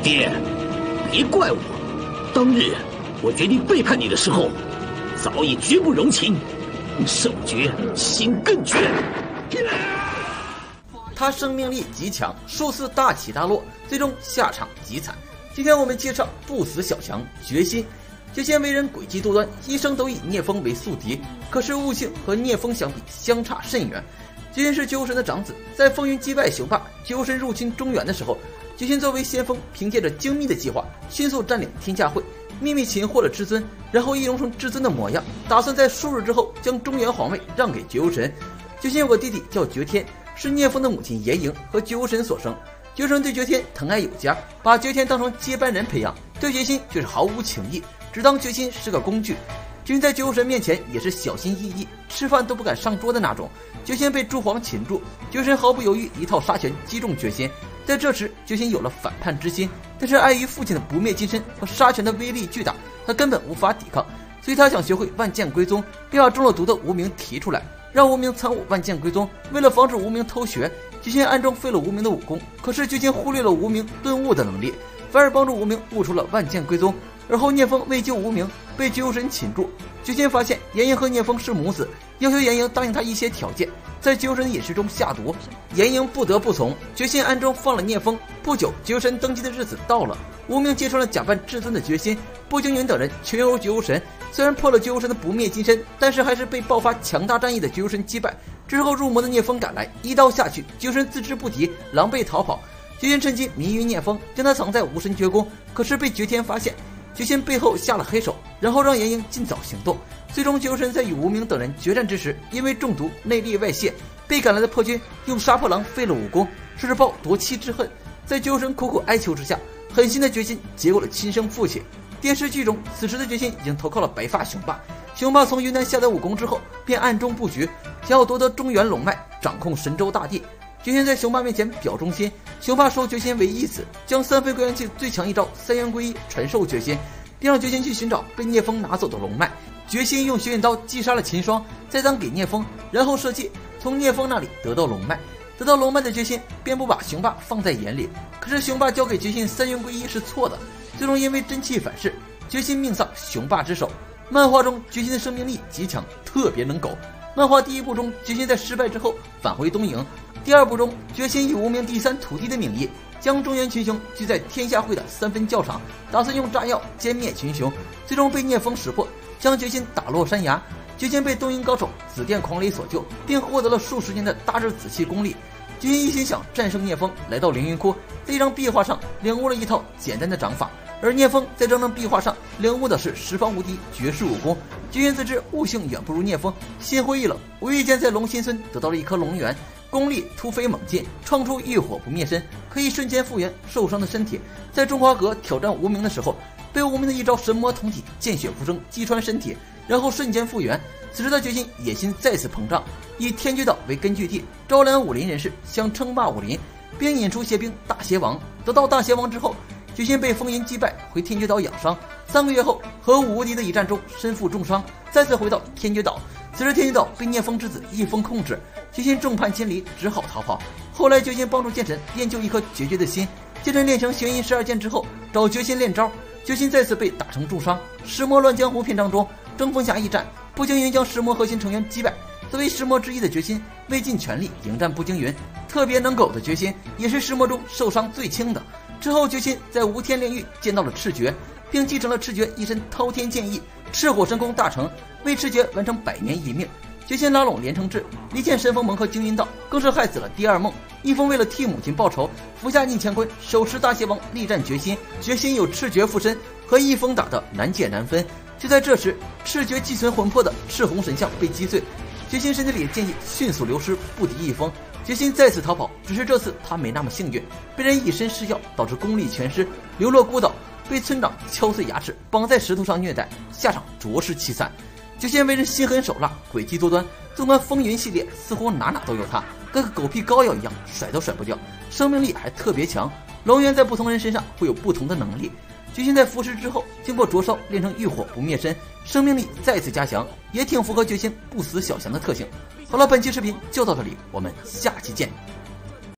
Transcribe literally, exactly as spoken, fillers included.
爹，别怪我，当日我决定背叛你的时候，早已绝不容情，手绝心更绝。 他生命力极强，数次大起大落，最终下场极惨。今天我们介绍不死小强决心。决心为人诡计多端，一生都以聂风为宿敌，可是悟性和聂风相比相差甚远。决心是鸠神的长子，在风云击败雄霸，鸠神入侵中原的时候，决心作为先锋，凭借着精密的计划，迅速占领天下会，秘密擒获了至尊，然后易容成至尊的模样，打算在数日之后将中原皇位让给绝幽神。决心有个弟弟叫绝天，是聂风的母亲严莹和绝幽神所生。绝神对绝天疼爱有加，把绝天当成接班人培养，对决心却是毫无情义，只当决心是个工具。决心在绝幽神面前也是小心翼翼，吃饭都不敢上桌的那种。决心被诸皇擒住，绝神毫不犹豫一套杀拳击中决心。在这时，决心有了反叛之心，但是碍于父亲的不灭金身和杀拳的威力巨大，他根本无法抵抗，所以他想学会万剑归宗，便把中了毒的无名提出来，让无名参悟万剑归宗。为了防止无名偷学，决心暗中废了无名的武功，可是决心忽略了无名顿悟的能力，反而帮助无名悟出了万剑归宗。而后聂风为救无名，被绝幽神擒住。决心发现严莹和聂风是母子，要求严莹答应他一些条件，在绝幽神的饮食中下毒。严莹不得不从，决心暗中放了聂风。不久，绝幽神登基的日子到了，无名揭穿了假扮至尊的决心，步惊云等人全由绝幽神。虽然破了绝幽神的不灭金身，但是还是被爆发强大战役的绝幽神击败。之后入魔的聂风赶来，一刀下去，绝幽神自知不敌，狼狈逃跑。决心趁机迷晕聂风，将他藏在无神绝宫，可是被绝天发现。决心背后下了黑手，然后让严莹尽早行动。最终绝幽神在与无名等人决战之时，因为中毒内力外泄，被赶来的破军用杀破狼废了武功，说是报夺妻之恨。在绝幽神苦苦哀求之下，狠心的决心结果了亲生父亲。电视剧中，此时的决心已经投靠了白发雄霸。雄霸从云南下得武功之后，便暗中布局，想要夺得中原龙脉，掌控神州大地。决心在雄霸面前表忠心，雄霸收决心为义子，将三飞归元气最强一招三元归一传授决心，并让决心去寻找被聂风拿走的龙脉。决心用血刃刀击杀了秦霜，再当给聂风，然后设计从聂风那里得到龙脉。得到龙脉的决心便不把雄霸放在眼里，可是雄霸交给决心三元归一是错的，最终因为真气反噬，决心命丧雄霸之手。漫画中决心的生命力极强，特别能苟。漫画第一部中，决心在失败之后返回东瀛。第二部中，决心以无名第三徒弟的名义，将中原群雄聚在天下会的三分教场，打算用炸药歼灭群雄，最终被聂风识破，将决心打落山崖。决心被东瀛高手紫电狂雷所救，并获得了数十年的大日紫气功力。决心一心想战胜聂风，来到凌云窟，在一张壁画上领悟了一套简单的掌法，而聂风在这张壁画上领悟的是十方无敌绝世武功。决心自知悟性远不如聂风，心灰意冷，无意间在龙心村得到了一颗龙元，功力突飞猛进，创出浴火不灭身，可以瞬间复原受伤的身体。在中华阁挑战无名的时候，被无名的一招神魔同体见血浮生击穿身体，然后瞬间复原。此时的决心野心再次膨胀，以天绝岛为根据地，招揽武林人士，想称霸武林，并引出邪兵大邪王。得到大邪王之后，决心被风云击败，回天绝岛养伤。三个月后，和武无敌的一战中身负重伤，再次回到天绝岛。此时天绝岛被聂风之子一风控制，决心众叛亲离，只好逃跑。后来决心帮助剑神练就一颗决绝的心，剑神练成玄阴十二剑之后，找决心练招，决心再次被打成重伤。石魔乱江湖篇章中，争锋峡一战，步惊云将石魔核心成员击败。作为石魔之一的决心，未尽全力迎战步惊云，特别能苟的决心，也是石魔中受伤最轻的。之后决心在无天炼狱见到了赤绝，并继承了赤绝一身滔天剑意，赤火神功大成，为赤绝完成百年一命。决心拉拢连城志，离间神风盟和惊云道，更是害死了第二梦。一风为了替母亲报仇，服下逆乾坤，手持大邪王力战决心。决心有赤绝附身，和一风打得难解难分。就在这时，赤绝寄存魂魄的赤红神像被击碎，决心身体里的剑意迅速流失，不敌一风。决心再次逃跑，只是这次他没那么幸运，被人以身试药，导致功力全失，流落孤岛，被村长敲碎牙齿，绑在石头上虐待，下场着实凄惨。决心为人心狠手辣，诡计多端，纵观风云系列，似乎哪哪都有他，跟个狗皮膏药一样，甩都甩不掉，生命力还特别强。龙元在不同人身上会有不同的能力。决心在服食之后，经过灼烧炼成浴火不灭身，生命力再次加强，也挺符合决心不死小强的特性。好了，本期视频就到这里，我们下期见。